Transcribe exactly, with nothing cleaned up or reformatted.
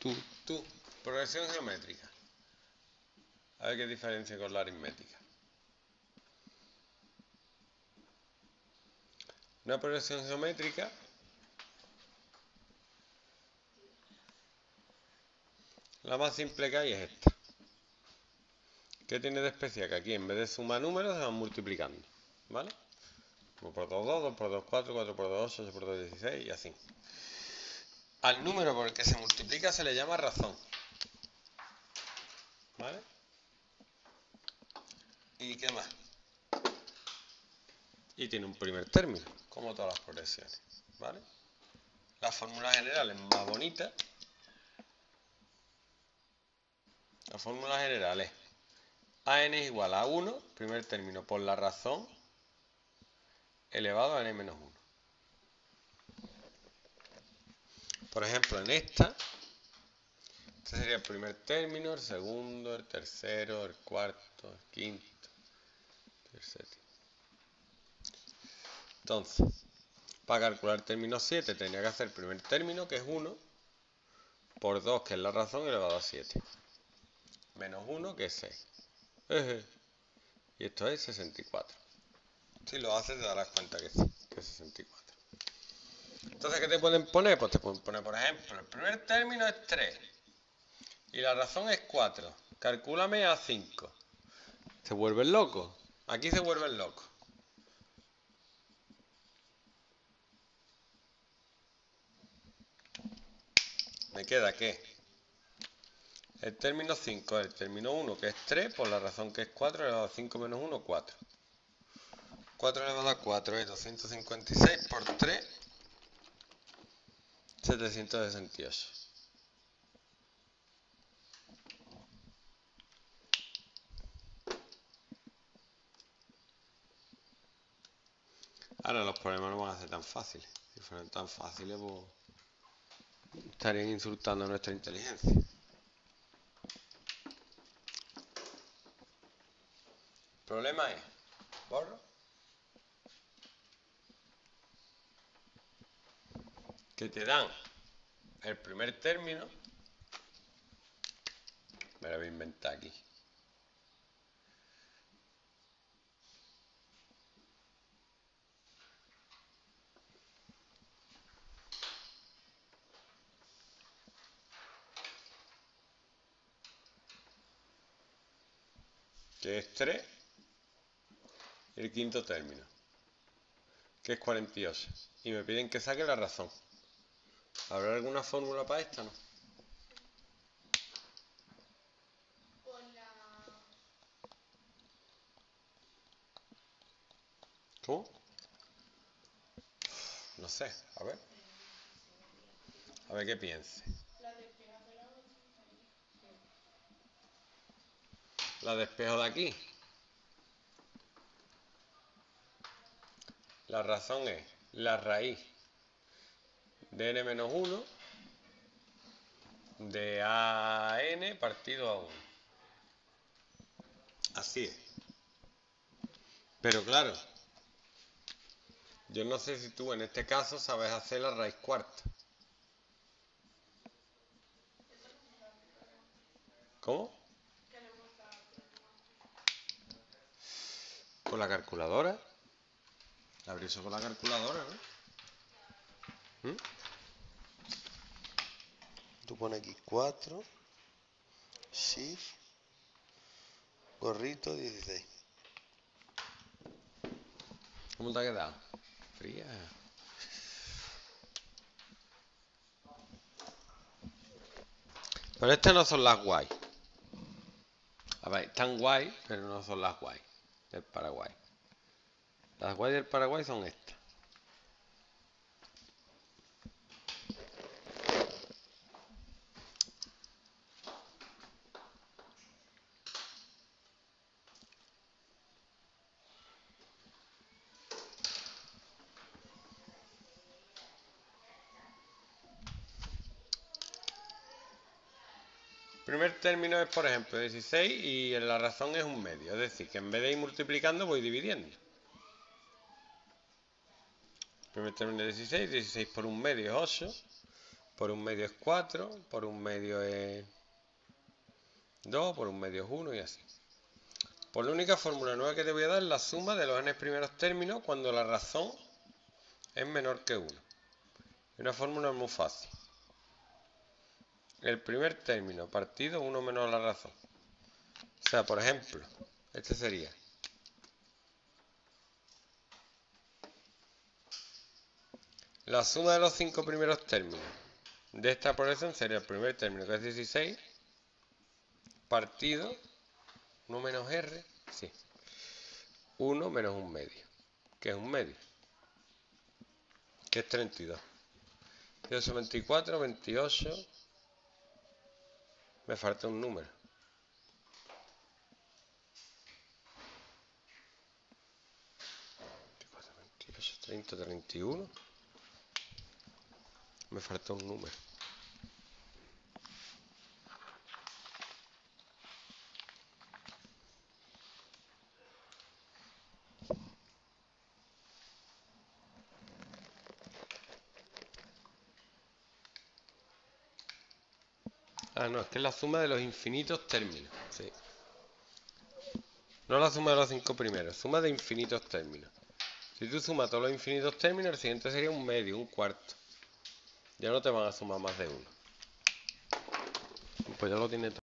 Tú, tú. Progresión geométrica. A ver qué diferencia con la aritmética. Una progresión geométrica la más simple que hay es esta. ¿Qué tiene de especial? Que aquí en vez de sumar números se van multiplicando, ¿vale? uno por dos, dos, dos por dos, cuatro, cuatro por dos, ocho, ocho por dos, dieciséis y así. Al número por el que se multiplica se le llama razón, ¿vale? ¿Y qué más? Y tiene un primer término, como todas las progresiones, ¿vale? La fórmula general es más bonita. La fórmula general es a n es igual a uno, primer término, por la razón elevado a n menos uno. Por ejemplo, en esta, este sería el primer término, el segundo, el tercero, el cuarto, el quinto, el séptimo. Entonces, para calcular el término siete tenía que hacer el primer término, que es uno, por dos, que es la razón, elevado a siete. Menos uno, que es seis. Y esto es sesenta y cuatro. Si lo haces te darás cuenta que, que es sesenta y cuatro. Entonces, ¿qué te pueden poner? Pues te pueden poner, por ejemplo, el primer término es tres. Y la razón es cuatro. Calcúlame a cinco. Se vuelven locos. Aquí se vuelven locos. Me queda que el término cinco es el término uno, que es tres, por la razón que es cuatro, elevado a cinco menos uno, cuatro. cuatro elevado a cuatro es doscientos cincuenta y seis por tres, setecientos sesenta y ocho. Ahora los problemas no van a ser tan fáciles. Si fueran tan fáciles, pues estarían insultando a nuestra inteligencia. El problema es, borro, que te dan el primer término, me lo voy a inventar aquí. Que es tres, y el quinto término, que es cuarenta y ocho. Y me piden que saque la razón. ¿Habrá alguna fórmula para esta, no? ¿Cómo? No sé, a ver. A ver qué piense. La despejo de aquí. La razón es la raíz de n menos uno de a n partido a uno. Así es. Pero claro, yo no sé si tú en este caso sabes hacer la raíz cuarta. ¿Cómo? ¿Con la calculadora? Abrir eso con la calculadora, ¿no? ¿Mm? Tú pones aquí cuatro, shift, gorrito, dieciséis. ¿Cómo te ha quedado? Fría. Pero estas no son las guay. A ver, están guay, pero no son las guay del Paraguay. Las guay del Paraguay son estas. El primer término es, por ejemplo, dieciséis y la razón es un medio. Es decir, que en vez de ir multiplicando voy dividiendo. El primer término es dieciséis, dieciséis por un medio es ocho. Por un medio es cuatro, por un medio es dos, por un medio es uno y así. Pues la única fórmula nueva que te voy a dar es la suma de los n primeros términos cuando la razón es menor que uno. Una fórmula muy fácil. El primer término partido uno menos la razón. O sea, por ejemplo, este sería la suma de los cinco primeros términos de esta expresión sería el primer término, que es dieciséis, partido uno menos r, sí, uno menos un medio, que es un medio, que es treinta y dos. dieciocho, veinticuatro, veintiocho, me falta un número. veinticuatro, veintiocho, treinta, treinta y uno, me falta un número. Ah, no, es que es la suma de los infinitos términos, sí. No la suma de los cinco primeros, suma de infinitos términos. Si tú sumas todos los infinitos términos, el siguiente sería un medio, un cuarto. Ya no te van a sumar más de uno. Pues ya lo tiene todo.